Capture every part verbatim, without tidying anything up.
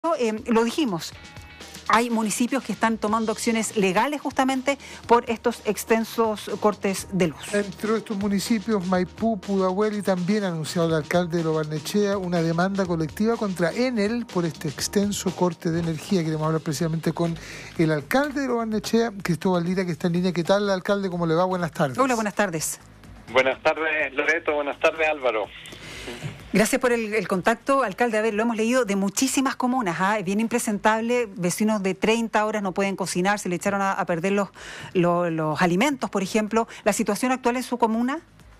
Eh, lo dijimos, hay municipios que están tomando acciones legales justamente por estos extensos cortes de luz. Entre estos municipios, Maipú, Pudahuel, y también ha anunciado el alcalde de Lo Barnechea una demanda colectiva contra Enel por este extenso corte de energía. Queremos hablar precisamente con el alcalde de Lo Barnechea, Cristóbal Lira, que está en línea. ¿Qué tal, alcalde? ¿Cómo le va? Buenas tardes. Hola, buenas tardes. Buenas tardes, Loreto. Buenas tardes, Álvaro. Gracias por el, el contacto, alcalde. A ver, lo hemos leído de muchísimas comunas, ¿ah? Es bien impresentable, vecinos de treinta horas no pueden cocinar, se le echaron a, a perder los, los, los alimentos, por ejemplo. ¿La situación actual en su comuna?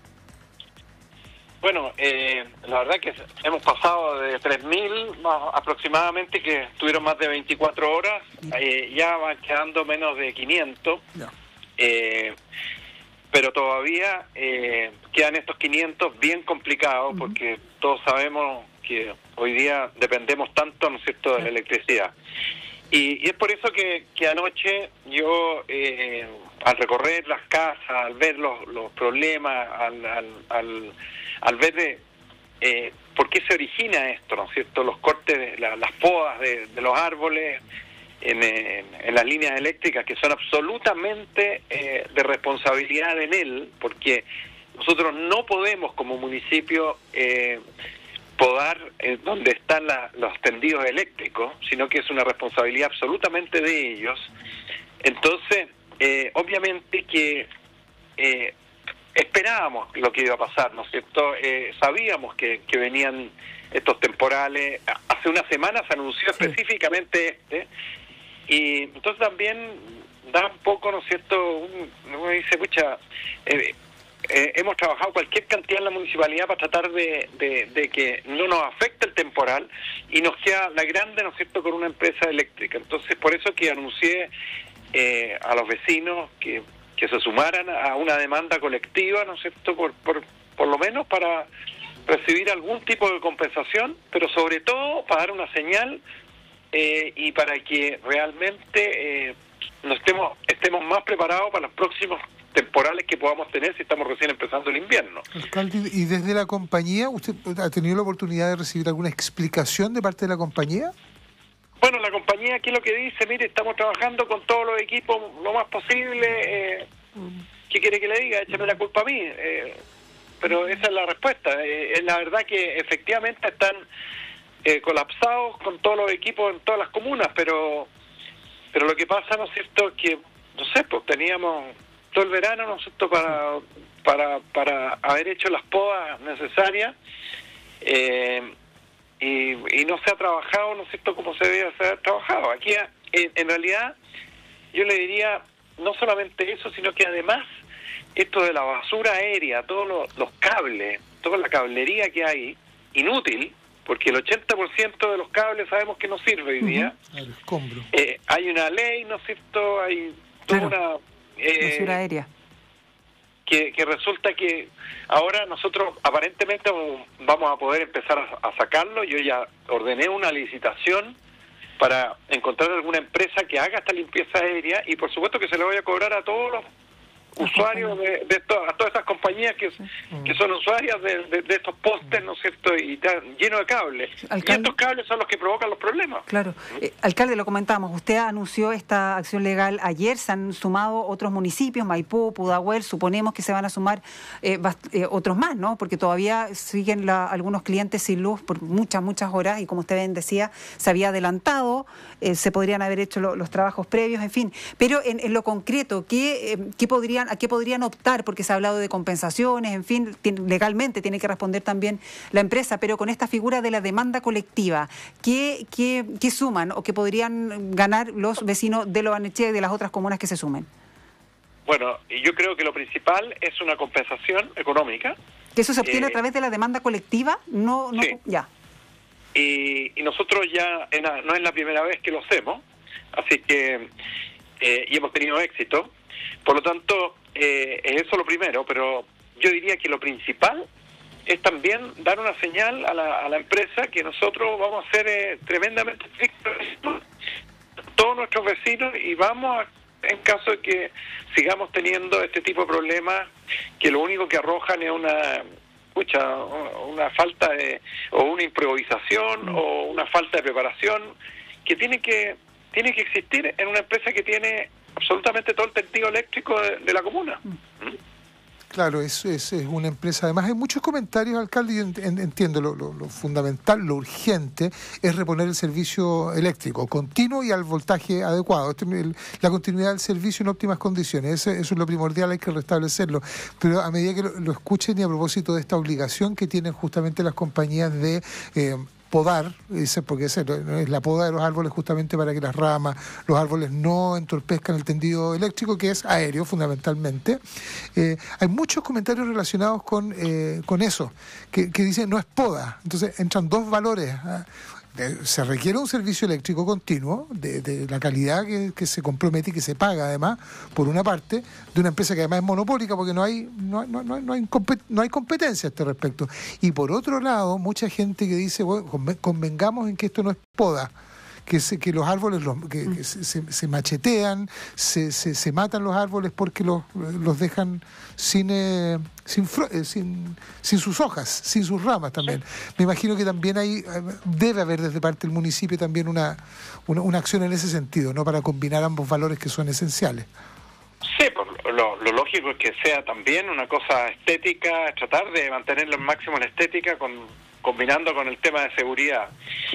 Bueno, eh, la verdad que hemos pasado de tres mil aproximadamente, que estuvieron más de veinticuatro horas, eh, ya van quedando menos de quinientos. No. Eh, pero todavía eh, quedan estos quinientos bien complicados, uh-huh. porque todos sabemos que hoy día dependemos tanto, ¿no es cierto?, de la electricidad. Y, y es por eso que, que anoche yo, eh, al recorrer las casas, al ver los, los problemas, al, al, al, al ver de eh, por qué se origina esto, ¿no es cierto?, los cortes, de la, las podas de, de los árboles, En, en, en las líneas eléctricas, que son absolutamente eh, de responsabilidad de Enel, porque nosotros no podemos como municipio eh, podar eh, donde están la, los tendidos eléctricos, sino que es una responsabilidad absolutamente de ellos. Entonces, eh, obviamente que eh, esperábamos lo que iba a pasar, ¿no es cierto? Eh, sabíamos que, que venían estos temporales. Hace una semana se anunció sí. específicamente este, y entonces también da un poco, ¿no es cierto?, un, uno dice, pucha, eh, eh, hemos trabajado cualquier cantidad en la municipalidad para tratar de, de, de que no nos afecte el temporal, y nos queda la grande, ¿no es cierto?, con una empresa eléctrica. Entonces, por eso que anuncié eh, a los vecinos que, que se sumaran a una demanda colectiva, ¿no es cierto?, por, por, por lo menos para recibir algún tipo de compensación, pero sobre todo para dar una señal Eh, y para que realmente eh, nos estemos estemos más preparados para los próximos temporales que podamos tener si estamos recién empezando el invierno. Alcalde, ¿y desde la compañía usted ha tenido la oportunidad de recibir alguna explicación de parte de la compañía? Bueno, la compañía aquí lo que dice, mire, estamos trabajando con todos los equipos lo más posible. Eh, ¿Qué quiere que le diga? Échame la culpa a mí. Eh, pero esa es la respuesta. Eh, es la verdad que efectivamente están Eh, colapsados con todos los equipos en todas las comunas, pero pero lo que pasa, ¿no es cierto?, que, no sé, pues teníamos todo el verano, ¿no es cierto?, para para para haber hecho las podas necesarias, eh, y, y no se ha trabajado, ¿no es cierto?, como se debe haber trabajado. Aquí, en, en realidad, yo le diría, no solamente eso, sino que además, esto de la basura aérea, todos los, los cables, toda la cablería que hay, inútil, porque el ochenta por ciento de los cables sabemos que no sirve hoy día. Uh-huh. Eh, hay una ley, ¿no es cierto? Hay toda claro. una... Eh, basura aérea. Que, que resulta que ahora nosotros aparentemente vamos a poder empezar a, a sacarlo. Yo ya ordené una licitación para encontrar alguna empresa que haga esta limpieza aérea, y por supuesto que se le voy a cobrar a todos los usuarios de, de to, a todas esas compañías que, sí. que son usuarias de, de, de estos postes, ¿no es cierto?, y están llenos de cables. Alcalde, y estos cables son los que provocan los problemas. Claro. Eh, alcalde, lo comentamos, usted anunció esta acción legal ayer, se han sumado otros municipios, Maipú, Pudahuel, suponemos que se van a sumar eh, bast- eh, otros más, ¿no?, porque todavía siguen la, algunos clientes sin luz por muchas, muchas horas, y como usted bien decía, se había adelantado, eh, se podrían haber hecho lo, los trabajos previos, en fin. Pero en, en lo concreto, ¿qué, eh, qué podrían ¿a qué podrían optar? Porque se ha hablado de compensaciones, en fin, tiene, legalmente tiene que responder también la empresa, pero con esta figura de la demanda colectiva, ¿qué, qué, qué suman o qué podrían ganar los vecinos de Lo Barnechea y de las otras comunas que se sumen? Bueno, yo creo que lo principal es una compensación económica. ¿Que eso se obtiene eh, a través de la demanda colectiva? No, no, sí. Ya. Y, y nosotros ya, en la, no es la primera vez que lo hacemos, así que, eh, y hemos tenido éxito. Por lo tanto, eh, es eso lo primero, pero yo diría que lo principal es también dar una señal a la, a la empresa que nosotros vamos a ser eh, tremendamente estrictos todos nuestros vecinos, y vamos a, en caso de que sigamos teniendo este tipo de problemas, que lo único que arrojan es una escucha, una falta de, o una improvisación, mm. o una falta de preparación, que tiene que tiene que existir en una empresa que tiene absolutamente todo el tendido eléctrico de, de la comuna. Mm. ¿Mm? Claro, es, es, es una empresa. Además, hay muchos comentarios, alcalde, y yo entiendo lo, lo, lo fundamental, lo urgente es reponer el servicio eléctrico continuo y al voltaje adecuado. Este, el, la continuidad del servicio en óptimas condiciones, eso, eso es lo primordial, hay que restablecerlo. Pero a medida que lo, lo escuchen y a propósito de esta obligación que tienen justamente las compañías de... Eh, podar, porque es la poda de los árboles justamente para que las ramas, los árboles no entorpezcan el tendido eléctrico, que es aéreo fundamentalmente. Eh, hay muchos comentarios relacionados con, eh, con eso, que, que dicen no es poda. Entonces entran dos valores. ¿eh? De, se requiere un servicio eléctrico continuo de, de la calidad que, que se compromete y que se paga además por una parte de una empresa que además es monopólica porque no hay no, no, no, no, hay, no hay competencia a este respecto, y por otro lado mucha gente que dice bueno, convengamos en que esto no es poda, que, se, que los árboles los, que, que se, se, se machetean, se, se, se matan los árboles porque los, los dejan sin, eh, sin, eh, sin sin sus hojas, sin sus ramas también. Me imagino que también hay debe haber desde parte del municipio también una, una, una acción en ese sentido, ¿no? Para combinar ambos valores que son esenciales. Sí, pues lo, lo lógico es que sea también una cosa estética, tratar de mantenerlo al máximo la estética con combinando con el tema de seguridad.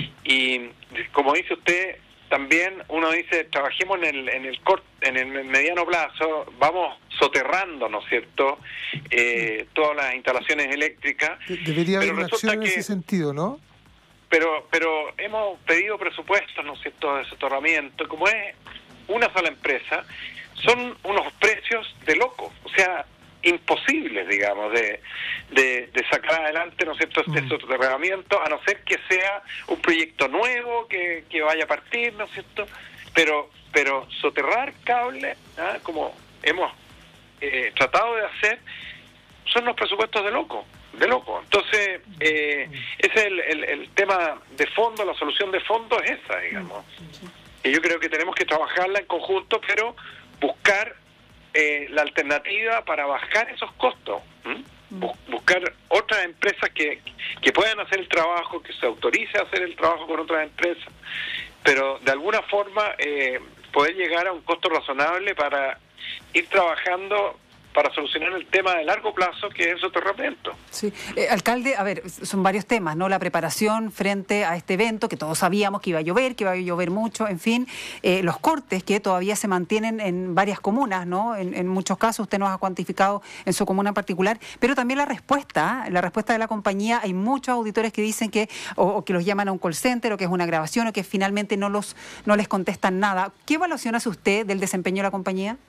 Y como dice usted, también uno dice, trabajemos en el en el corto, en el mediano plazo, vamos soterrando, ¿no es cierto?, eh, todas las instalaciones eléctricas. Debería haber una acción en ese sentido, ¿no? Pero pero hemos pedido presupuestos, ¿no es cierto?, de soterramiento, y como es una sola empresa, son unos precios de loco, o sea, imposibles, digamos, de, de, de sacar adelante, ¿no es cierto?, este mm. soterramiento, a no ser que sea un proyecto nuevo que, que vaya a partir, ¿no es cierto?, pero pero soterrar cables, ¿ah? como hemos eh, tratado de hacer, son los presupuestos de loco, de loco. Entonces, eh, ese es el, el, el tema de fondo, la solución de fondo es esa, digamos. Y yo creo que tenemos que trabajarla en conjunto, pero buscar eh, la alternativa para bajar esos costos. ¿Mm? Bus- buscar otras empresas que, que puedan hacer el trabajo, que se autorice a hacer el trabajo con otras empresas, pero de alguna forma eh, poder llegar a un costo razonable para ir trabajando para solucionar el tema de largo plazo, que es el soterramiento. Sí, eh, alcalde, a ver, son varios temas, ¿no? La preparación frente a este evento, que todos sabíamos que iba a llover, que iba a llover mucho, en fin, eh, los cortes que todavía se mantienen en varias comunas, ¿no? En, en muchos casos usted nos ha cuantificado en su comuna en particular, pero también la respuesta, ¿eh? la respuesta de la compañía, hay muchos auditores que dicen que, o, o que los llaman a un call center, o que es una grabación, o que finalmente no los no les contestan nada. ¿Qué evaluación hace usted del desempeño de la compañía?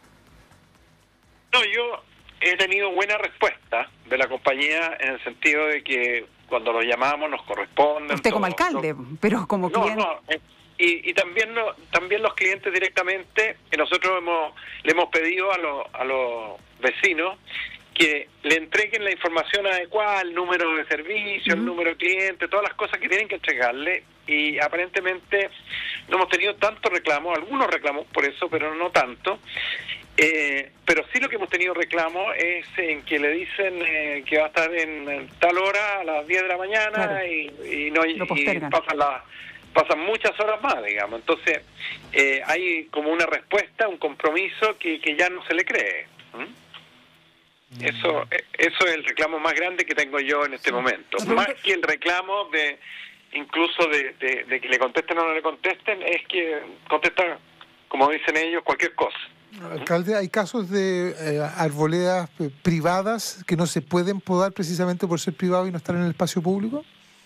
No, yo he tenido buena respuesta de la compañía en el sentido de que cuando los llamamos nos corresponden. Usted como todo, alcalde, todo. Pero como no, cliente. No, eh, y, y también no, también los clientes directamente, que nosotros hemos le hemos pedido a los a los vecinos que le entreguen la información adecuada, el número de servicio, uh-huh. el número de cliente, todas las cosas que tienen que entregarle, y aparentemente no hemos tenido tantos reclamos, algunos reclamos por eso, pero no tanto. Eh, pero sí lo que hemos tenido reclamos es en que le dicen eh, que va a estar en, en tal hora a las diez de la mañana, claro. y, y no y pasan las pasan muchas horas más, digamos. Entonces eh, hay como una respuesta, un compromiso que, que ya no se le cree. ¿Mm? Eso eso es el reclamo más grande que tengo yo en este sí. momento. Más que el reclamo de incluso de, de, de que le contesten o no le contesten, es que contestan, como dicen ellos, cualquier cosa. Alcalde, ¿hay casos de eh, arboledas eh, privadas que no se pueden podar precisamente por ser privado y no estar en el espacio público?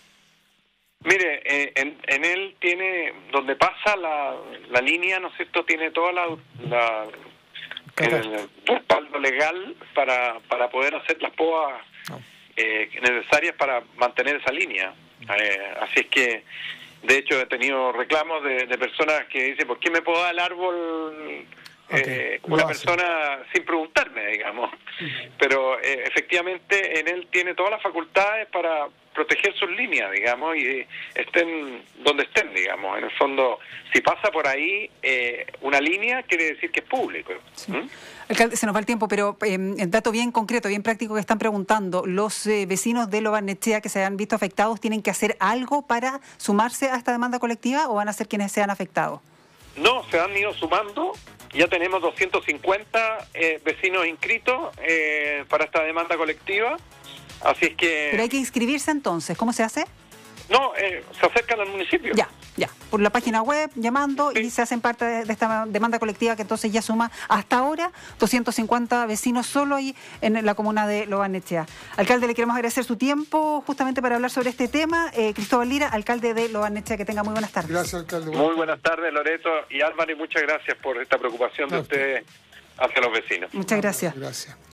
Mire, eh, en, en él tiene, donde pasa la, la línea, ¿no es cierto?, tiene toda la, la el respaldo legal para, para poder hacer las podas no. eh, necesarias para mantener esa línea. Eh, así es que, de hecho, he tenido reclamos de, de personas que dicen, ¿por qué me poda el árbol Okay, eh, una persona sin preguntarme, digamos. Pero eh, efectivamente en él tiene todas las facultades para proteger sus líneas, digamos, y estén donde estén, digamos. En el fondo, si pasa por ahí eh, una línea, quiere decir que es público. Sí. ¿Mm? Alcalde, se nos va el tiempo, pero eh, en dato bien concreto, bien práctico que están preguntando, ¿los eh, vecinos de Lo Barnechea que se han visto afectados tienen que hacer algo para sumarse a esta demanda colectiva o van a ser quienes sean afectados? No, se han ido sumando. Ya tenemos doscientos cincuenta eh, vecinos inscritos eh, para esta demanda colectiva. Así es que... Pero hay que inscribirse entonces, ¿cómo se hace? No, eh, se acercan al municipio. Ya, ya, por la página web, llamando, sí. Y se hacen parte de, de esta demanda colectiva que entonces ya suma hasta ahora doscientos cincuenta vecinos solo ahí en la comuna de Lo Barnechea. Alcalde, le queremos agradecer su tiempo justamente para hablar sobre este tema. Eh, Cristóbal Lira, alcalde de Lo Barnechea, que tenga muy buenas tardes. Gracias, alcalde. Muy buenas tardes, Loreto y Álvaro, y muchas gracias por esta preocupación de ustedes hacia los vecinos. Muchas gracias. Gracias.